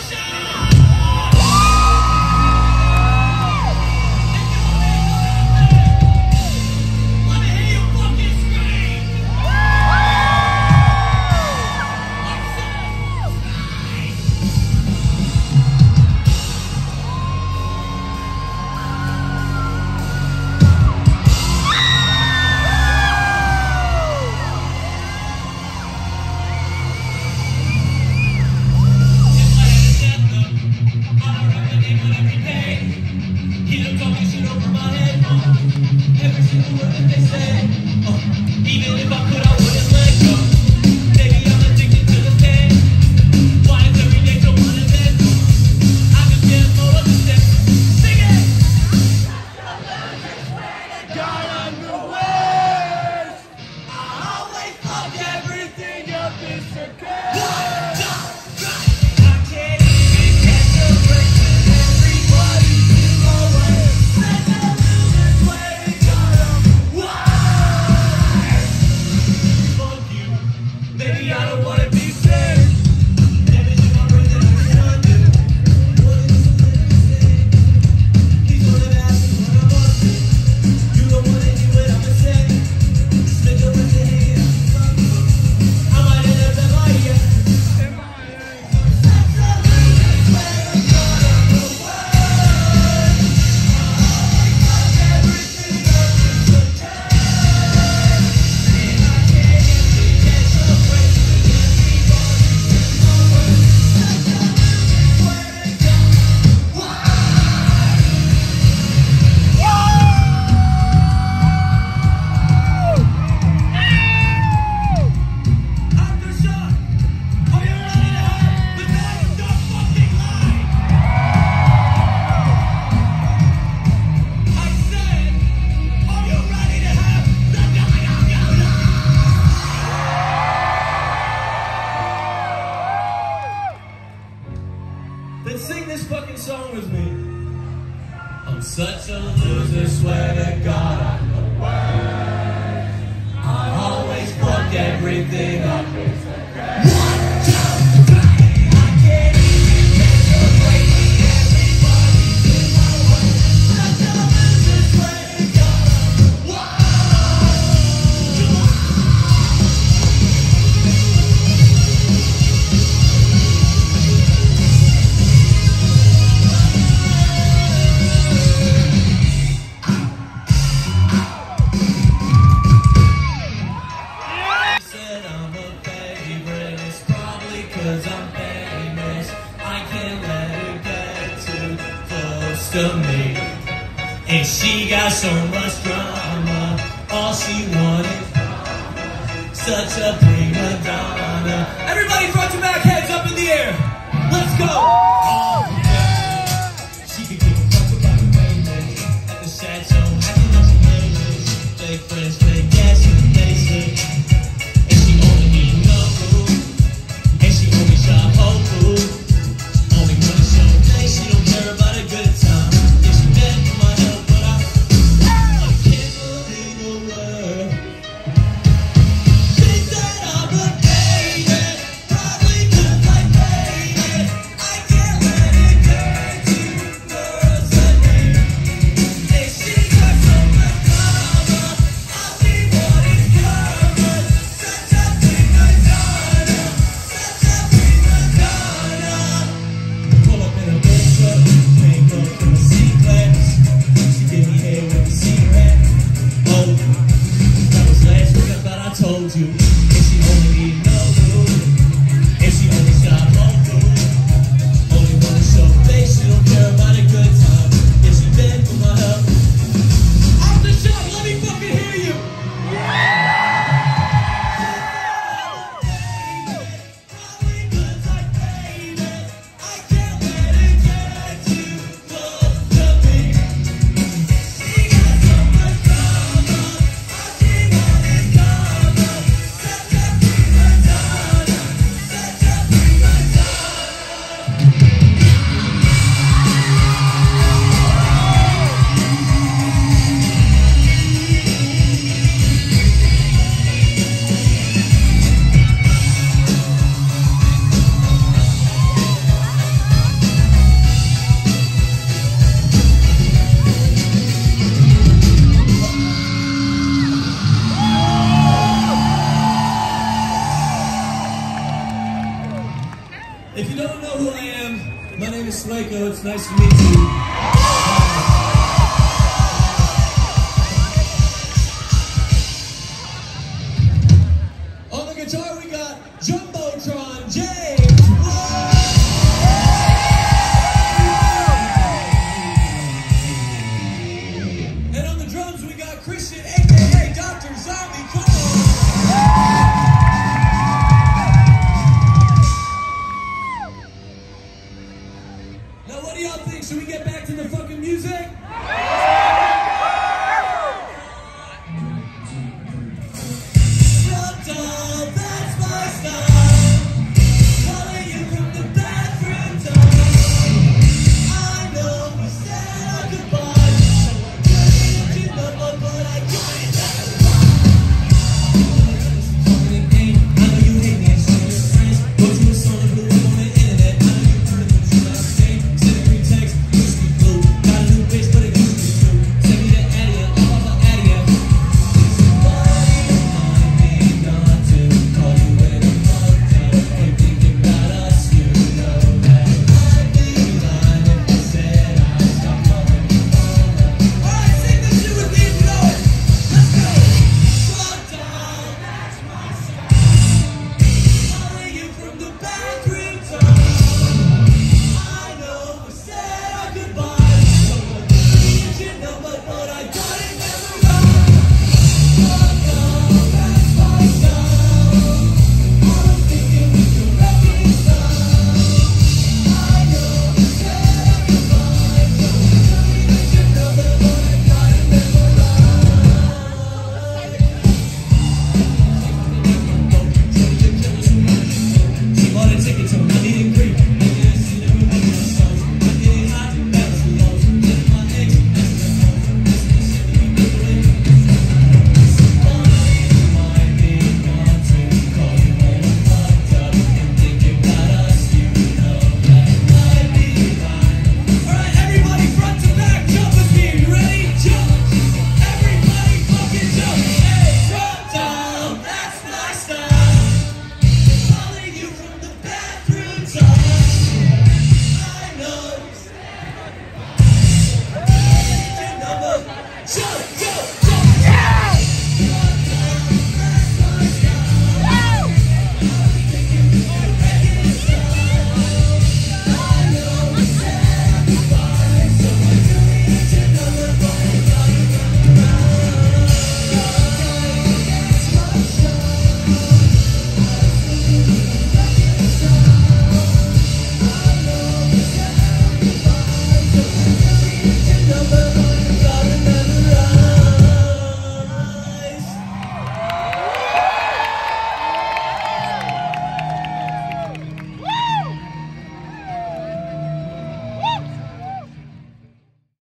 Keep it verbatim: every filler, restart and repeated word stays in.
Such a loser, swear to God I'm the worst. I always fuck everything up. To me, and she got so much drama. All she wanted, such a prima donna. Everybody, front to back, heads up in the air. Let's go. Oh, yeah. She could give a fuck about the baby at the chateau, acting like she famous. Fake friends, fake gas in the basement, and she only eat no food, and she only shop whole food. Only wanna show face, she don't care about a good time. Probably good. If you don't know who I am, my name is Slako. It's nice to meet you. On the guitar, we got Jumbotron James. And on the drums, we got Christian, aka Doctor Zombie Cole. Now, what do y'all think? Should we get back to the fucking music?